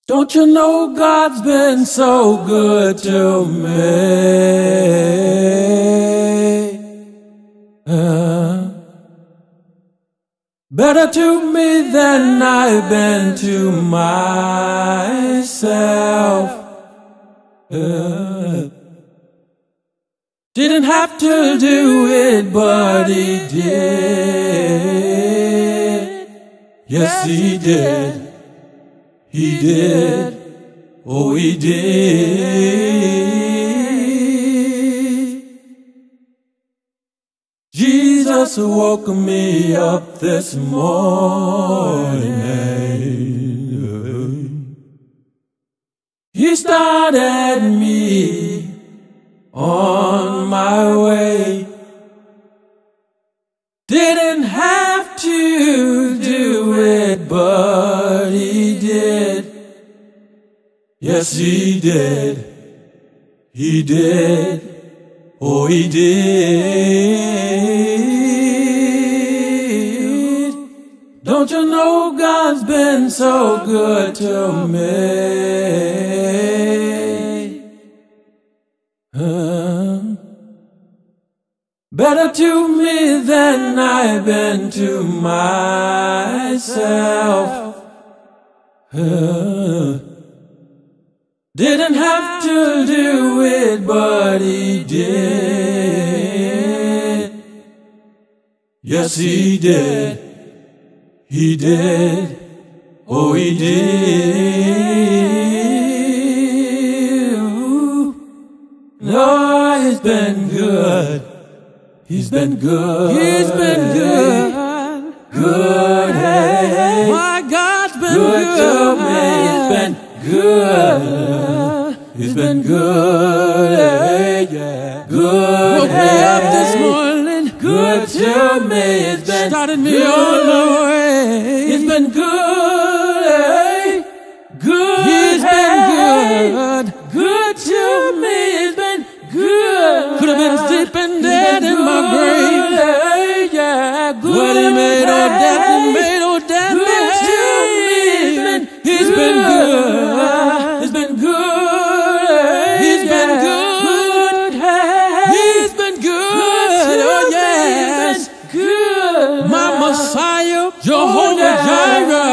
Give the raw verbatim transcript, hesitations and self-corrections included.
Don't you know God's been so good to me? Uh, better to me than I've been to myself. Uh, didn't have to do it, but he did. Yes, he did. He did. Oh, he did. Jesus woke me up this morning. He started me on my way. Didn't have to do it, but he did. Yes, he did. He did. Oh, he did. Don't you know God's been so good to me? Uh, better to me than I've been to myself. Uh, didn't have to do it, but he did. Yes, he did. He did. Oh, he did. No, he's been good. He's been good. He's been good. Good, hey. My God's been good, good to me. He's been good. He's been good, hey, yeah. Good, woke hey. me up this morning. Good to me. It's been started me good. on the way. It's been good, hey. Good. He's hey. been good. Good to me. It's been good. Could have been deep and dead in my grave. Hey, yeah. Good. But he made all death and made all death. Good to me. It's been He's been good. It's been good. He's been good. He's been good. Oh yes. My Messiah, Jehovah Jireh.